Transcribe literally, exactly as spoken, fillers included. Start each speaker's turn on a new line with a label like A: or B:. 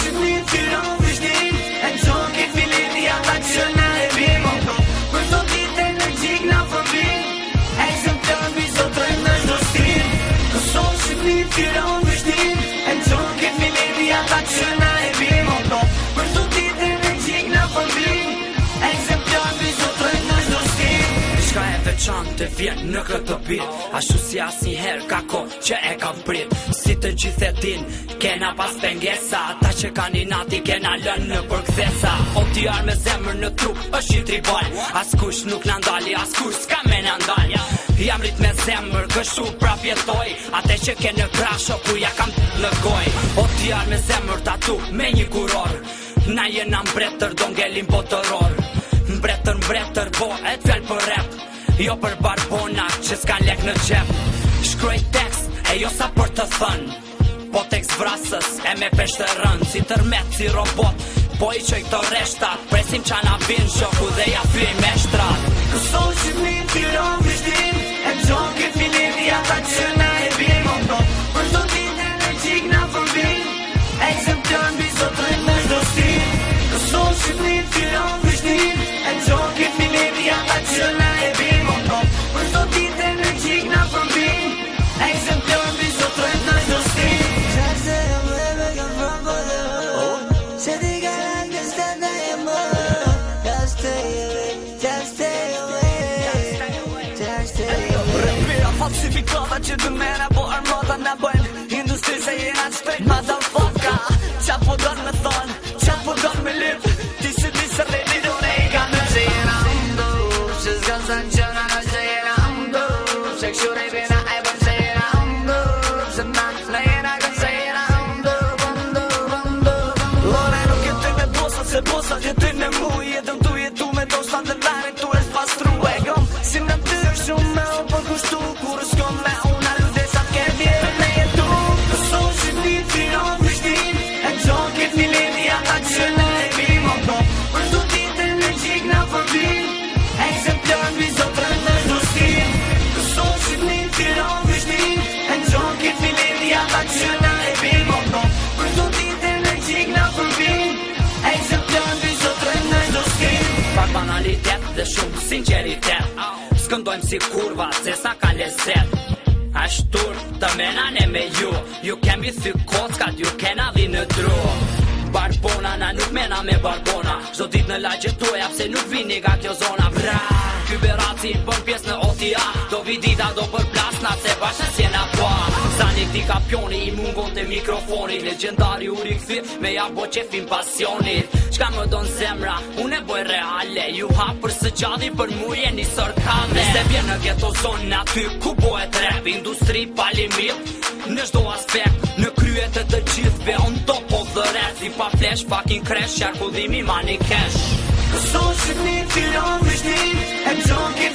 A: Shqipni Tiranë Prishtinë, e në qoki filin jata që na e bimo. Për do ditë energjik na përbin, e zëm të mbi zotrën në shdo stin. Kosovë, Shqipni Tiranë Prishtinë, e në qoki filin jata që na e bimo. Për do ditë energjik na përbin, e zëm të mbi zotrën në shdo stin.
B: Shka e veçantë të vjen në këtë bit, ashtu si asnjëherë ka kohë që e kam prit. Si të gjithë e din, kena pas pengesa, ata që kanë inati kena lënë në përkthesa. O t'jar me zemër në trup, është i tribal, askush nuk na ndali, askush s'ka me na ndal. Jam rrit me zemër, kështu prap jetoj, ate që ke në krasho ku ja kam në goj. O t'jar me zemër tatu me një kuror, na jena mbretër do ngelim botëror. Mbretër, mbretër, bo e t'fjall për rap, jo për barbona që s'kan lek në gjep. Shkruaj tekst, e jo sa për të thënë, po tekst vrasës e me peshtë rënd. Si tërmet, si robot, po i qoj këto reshtat, presim qa na bin shoku dhe ja fyj me shtrat.
A: Kosovë, Shqipni, Tiranë, Prishtinë, e në qoki filin jata që na e bimo. Për do ditë energjik na përbin, e zëm të mbi zotrën në shdo stin. Kosovë, Shqipni, Tiranë, Prishtinë, e në qoki filin jata që na e bimo. Për do ditë energjik na përbin, e zëm të mbi zotrën në shdo stin.
C: Just stay away, make a run for the hood. Said they gotta understand I am up. Just stay away, just stay away, just stay away.
A: Rëpira falsifikata që dë mena po armata na bëjnë industri se jena shpejt motherfucker. Qa po don me thon, qa po don me lip, ti se di se rredi dune i ka me që jena mdo, që s'gan san që na në që jena mdo, që këshure i bina e bën që jena mdo, që na në jena ka që jena mdo, mdo, mdo. Lore nuk jeti me bosa, se bosa jeti në mu, jetëm tu jetu me do shtan dhe lare, tu e s'pastru e gëm, si më në tërë shumë me o për kushtu, kur s'kom me una lude sa t'ke vjetë me jetu. Kosovë, Shqipni, Tiranë, Prishtinë, e në qoki filin jata që na e bimo. Për do ditë energjik na përbin, e zëm të mbi zotrën në shdo stin. Kosovë, Shqipni, Tiranë, Prishtinë, e në qoki filin jata që na e bimo. Për do ditë energjik na përbin, e zëm të mbi zotrën në shdo stin.
B: Pak banalitet dhe shumë sinceritet, s'këndojmë si kurva se sa ka lezet. Ashtur të menane me ju, ju kemi thy kockat, ju kena dhi në dru. Barbona na nuk mena me barbona, zdo dit në lagje tuja pse nuk vini nga kjo zona. Bra, ky beraci bën pjesë në O T A, do vidita do për plasna se bashkë s'jena pa. Sani këti kapioni i mungon të mikrofoni, legendari u rikthi me ja bo qefin pasionit. Qka më don zemra, unë e boj reale, ju hap për së gjadi për mu jeni sërkame. Nëse vjen në ghetto zonë aty ku bohet rap, industri palimit në shdo aspekt, në kryet e të gjithve on top of the rest. Si pa flash, fucking crash, qarkullimi money cash.
A: Kosovë, Shqipni, Tiranë, Prishtinë, e në qoki